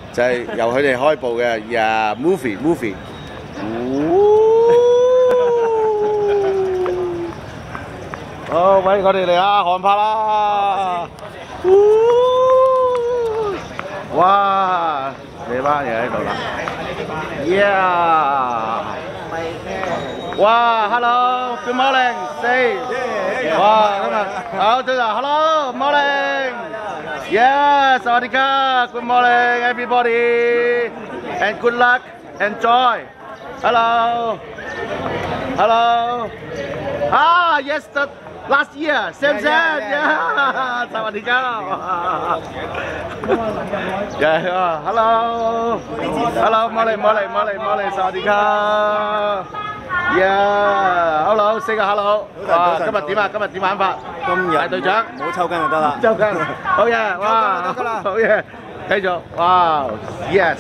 就係由佢哋開步嘅movie。好，喂，我哋嚟啊，韓拍啦！哇，你班嘢喺度啦 ，yeah！ 哇 ，hello， good morning，say， 哇，今日好早晨 ，hello， morning，yeah， สวัสดีค่ะ good morning everybody，and good luck and joy，hello， yes the last year same yeah， สวัสดีค่ะyeah hello morning， สวัสดีค่ะYeah，hello， 四個 hello， 哇，今日點啊？今日點玩法？今日大隊長，唔好抽筋就得啦。抽筋，好嘢，哇，好嘢，繼續，哇 ，yes。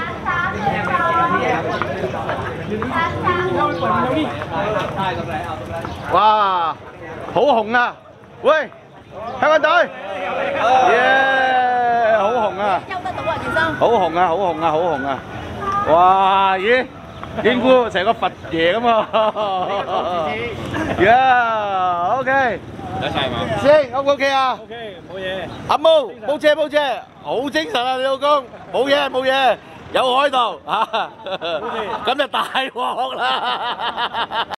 哇，好紅啊！喂，香港隊，耶，好紅啊！休得到啊，健生。好紅啊！好紅啊！好紅啊！哇，咦？應姑成個佛爺咁啊 ！Yeah，OK， 一齊嘛？師兄 O 唔 OK 啊 ？OK， 冇嘢。 阿毛，冇車，好精神啊！你老公，冇嘢，有海盜啊！咁就大鑊啦！